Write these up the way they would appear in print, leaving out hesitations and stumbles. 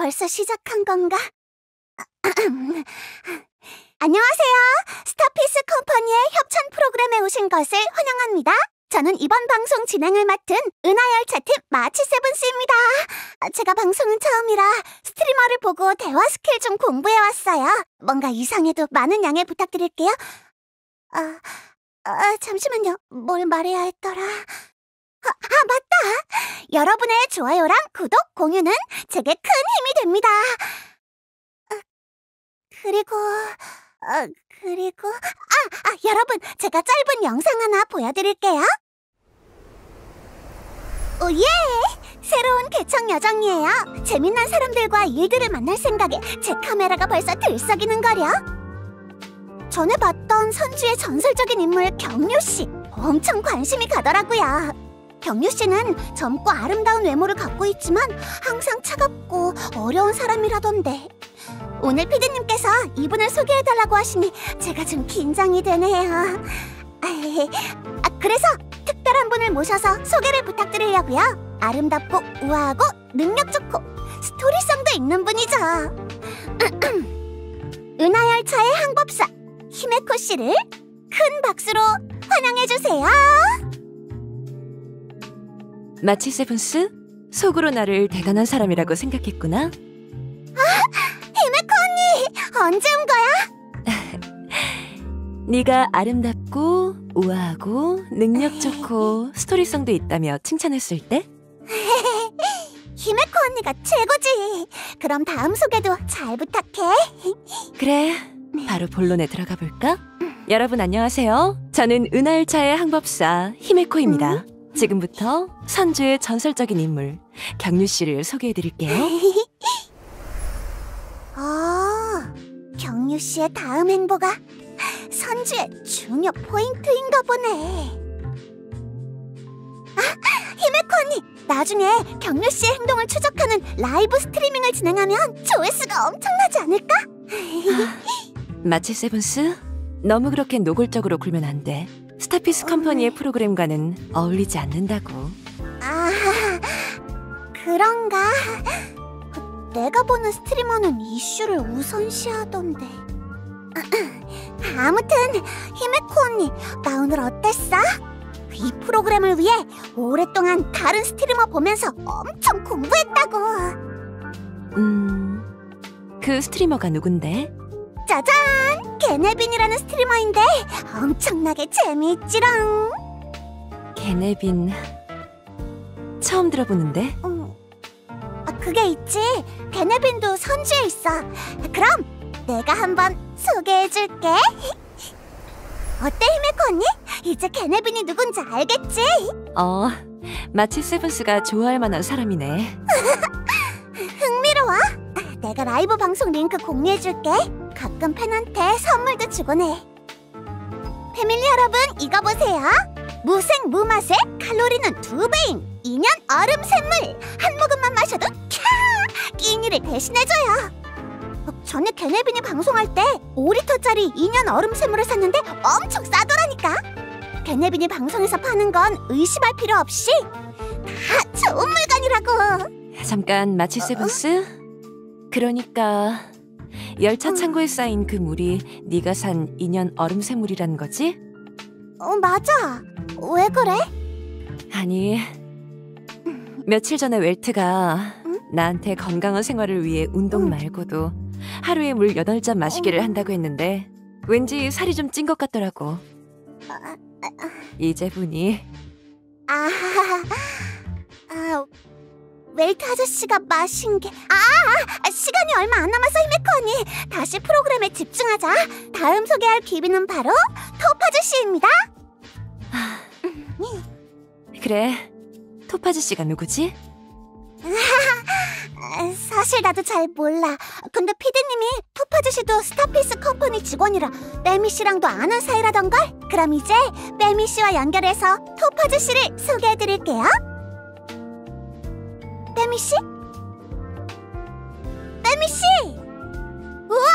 벌써 시작한 건가? 안녕하세요. 스타피스 컴퍼니의 협찬 프로그램에 오신 것을 환영합니다. 저는 이번 방송 진행을 맡은 은하열차팀 마치세븐스입니다. 제가 방송은 처음이라 스트리머를 보고 대화 스킬 좀 공부해왔어요. 뭔가 이상해도 많은 양해 부탁드릴게요. 잠시만요. 뭘 말해야 했더라. 맞다! 여러분의 좋아요랑 구독, 공유는 제게 큰 힘이 됩니다. 그리고 여러분, 제가 짧은 영상 하나 보여드릴게요. 오예! 새로운 개척 여정이에요. 재밌는 사람들과 일들을 만날 생각에 제 카메라가 벌써 들썩이는거려. 전에 봤던 선주의 전설적인 인물 경유씨, 엄청 관심이 가더라고요. 경유씨는 젊고 아름다운 외모를 갖고 있지만 항상 차갑고 어려운 사람이라던데, 오늘 피디님께서 이분을 소개해달라고 하시니 제가 좀 긴장이 되네요. 그래서 특별한 분을 모셔서 소개를 부탁드리려고요. 아름답고 우아하고 능력 좋고 스토리성도 있는 분이죠. 은하열차의 항법사 히메코 씨를 큰 박수로 환영해주세요. 마치세븐스? 속으로 나를 대단한 사람이라고 생각했구나? 히메코 언니! 언제 온 거야? 네가 아름답고 우아하고 능력 좋고 스토리성도 있다며 칭찬했을 때? 히메코 언니가 최고지. 그럼 다음 소개도 잘 부탁해. 그래, 바로 본론에 들어가 볼까? 여러분 안녕하세요. 저는 은하열차의 항법사 히메코입니다. 지금부터 선주의 전설적인 인물 경유씨를 소개해드릴게요. 경유씨의 다음 행보가 선주의 중요 포인트인가 보네. 히메코 언니! 나중에 경유씨의 행동을 추적하는 라이브 스트리밍을 진행하면 조회수가 엄청나지 않을까? 마치세븐스? 너무 그렇게 노골적으로 굴면 안 돼. 스타피스 컴퍼니의 프로그램과는 어울리지 않는다고. 그런가? 내가 보는 스트리머는 이슈를 우선시하던데. 아무튼 히메코 언니, 나 오늘 어땠어? 이 프로그램을 위해 오랫동안 다른 스트리머 보면서 엄청 공부했다고. 그 스트리머가 누군데? 짜잔! 게네빈이라는 스트리머인데 엄청나게 재미있지롱. 게네빈... 처음 들어보는데? 그게 있지. 게네빈도 선주에 있어. 그럼 내가 한번 소개해줄게. 어때, 히메코 언니? 이제 게네빈이 누군지 알겠지? 마치 세븐스가 좋아할 만한 사람이네. 흥미로워? 내가 라이브 방송 링크 공유해줄게. 가끔 팬한테 선물도 주곤 해. 패밀리 여러분, 이거 보세요. 무생 무맛에 칼로리는 2배인 2년 얼음 샘물. 한 모금만 마셔도 끼니를 대신해줘요. 전에 게네빈이 방송할 때 5리터짜리 2년 얼음 샘물을 샀는데 엄청 싸더라니까. 게네빈이 방송에서 파는 건 의심할 필요 없이 다 좋은 물건이라고. 잠깐, 마치 세븐스? 그러니까 열차 창고에 쌓인 그 물이 네가 산 2년 얼음 샘물이라는 거지? 맞아. 왜 그래? 아니, 며칠 전에 웰트가 나한테 건강한 생활을 위해 운동 말고도 하루에 물 8잔 마시기를 한다고 했는데 왠지 살이 좀 찐 것 같더라고. 이제 보니. 웰트 아저씨가 마신 게... 시간이 얼마 안 남아서 히메코 언니, 다시 프로그램에 집중하자. 다음 소개할 귀비는 바로 톱 아저씨입니다. 그래, 톱 아저씨가 누구지? 사실 나도 잘 몰라. 근데 피디님이 톱 아저씨도 스타피스 컴퍼니 직원이라 빼미 씨랑도 아는 사이라던걸? 그럼 이제 빼미 씨와 연결해서 톱 아저씨를 소개해드릴게요. 빼미 씨? 빼미 씨! 우와!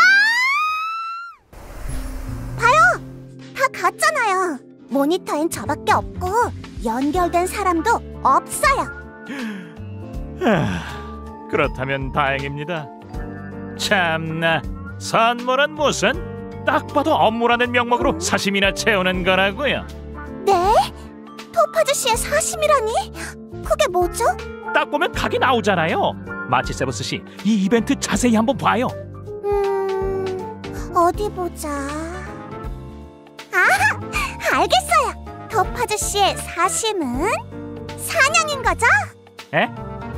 봐요! 다 갔잖아요. 모니터엔 저밖에 없고 연결된 사람도 없어요. 그렇다면 다행입니다. 참나, 선물은 무슨? 딱 봐도 업무라는 명목으로 사심이나 채우는 거라고요. 네? 토파즈 씨의 사심이라니? 그게 뭐죠? 딱 보면 각이 나오잖아요. 마치 세버스 씨, 이 이벤트 자세히 한번 봐요. 어디 보자. 아, 알겠어요. 토파즈 씨의 사심은 사냥인 거죠? 에?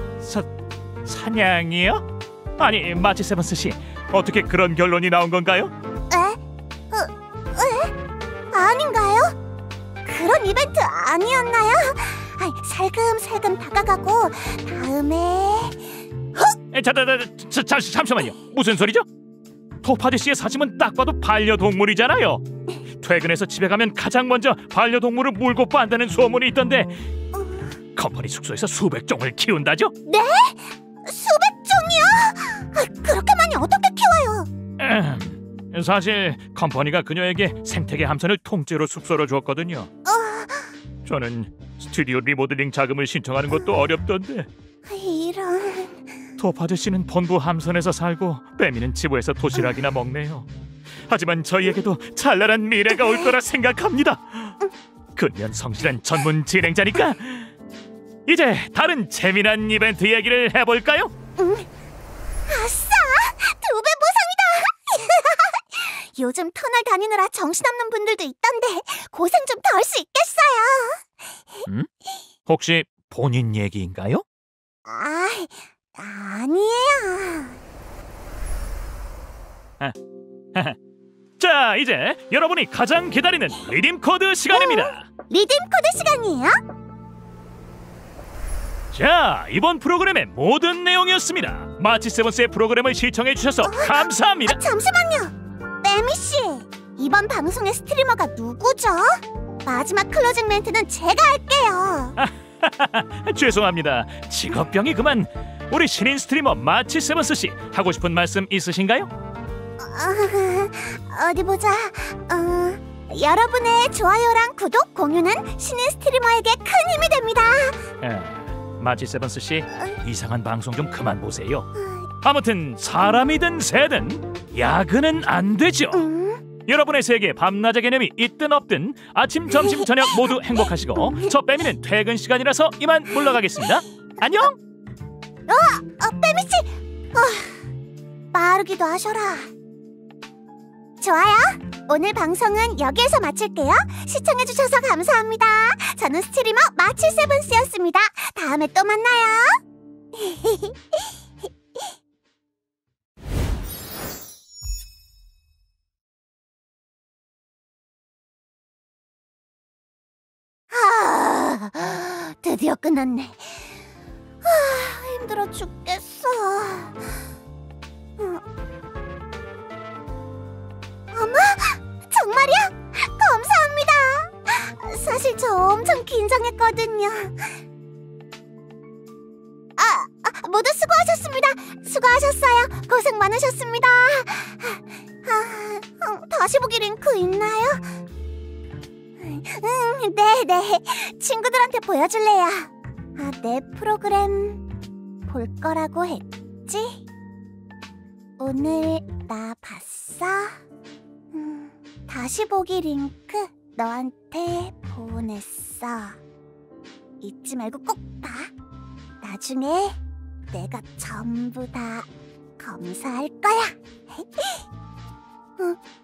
사냥이요? 아니, 마치 세버스 씨, 어떻게 그런 결론이 나온 건가요? 아닌가요? 그런 이벤트 아니었나요? 살금살금 다가가고 다음에 잠시만요. 무슨 소리죠? 토파즈 씨의 사심은 딱 봐도 반려동물이잖아요. 퇴근해서 집에 가면 가장 먼저 반려동물을 물고 빤다는 소문이 있던데 컴퍼니 숙소에서 수백 종을 키운다죠? 네? 수백 종이요? 그렇게 많이 어떻게 키워요? 사실 컴퍼니가 그녀에게 생태계 함선을 통째로 숙소로 줬거든요. 저는 스튜디오 리모델링 자금을 신청하는 것도 어렵던데 이런... 토파즈 씨는 본부 함선에서 살고 빼미는 지부에서 도시락이나 먹네요. 하지만 저희에게도 찬란한 미래가 올 거라 생각합니다. 근면 성실한 전문 진행자니까 이제 다른 재미난 이벤트 얘기를 해볼까요? 아싸! 2배 보상이다! 요즘 터널 다니느라 정신없는 분들도 있던데 고생 좀 더 할 수 있겠어요. 혹시 본인 얘기인가요? 아니에요. 자, 이제 여러분이 가장 기다리는 리딤 코드 시간입니다. 리딤 코드 시간이에요? 자, 이번 프로그램의 모든 내용이었습니다. 마치 세븐스의 프로그램을 시청해 주셔서 감사합니다. 잠시만요. 빼미씨, 이번 방송의 스트리머가 누구죠? 마지막 클로징 멘트는 제가 할게요. 죄송합니다. 직업병이 그만. 우리 신인 스트리머 마치 세븐스 씨, 하고 싶은 말씀 있으신가요? 어디 보자. 여러분의 좋아요랑 구독, 공유는 신인 스트리머에게 큰 힘이 됩니다. 마치 세븐스 씨, 이상한 방송 좀 그만 보세요. 아무튼 사람이든 새든 야근은 안 되죠. 여러분의 세계 밤낮의 개념이 있든 없든 아침, 점심, 저녁 모두 행복하시고 저 빼미는 퇴근 시간이라서 이만 물러가겠습니다. 안녕. 빼미씨, 빠르기도 하셔라. 좋아요. 오늘 방송은 여기에서 마칠게요. 시청해주셔서 감사합니다. 저는 스트리머 마치세븐스였습니다. 다음에 또 만나요. 드디어 끝났네. 힘들어 죽겠어. 어머, 정말이야? 감사합니다. 사실 저 엄청 긴장했거든요. 모두 수고하셨습니다. 수고하셨어요. 고생 많으셨습니다. 다시 보기 링크 있나요? 네네. 친구들한테 보여줄래요. 내 프로그램 볼 거라고 했지? 오늘 나 봤어? 다시 보기 링크 너한테 보냈어. 잊지 말고 꼭 봐. 나중에 내가 전부 다 검사할 거야.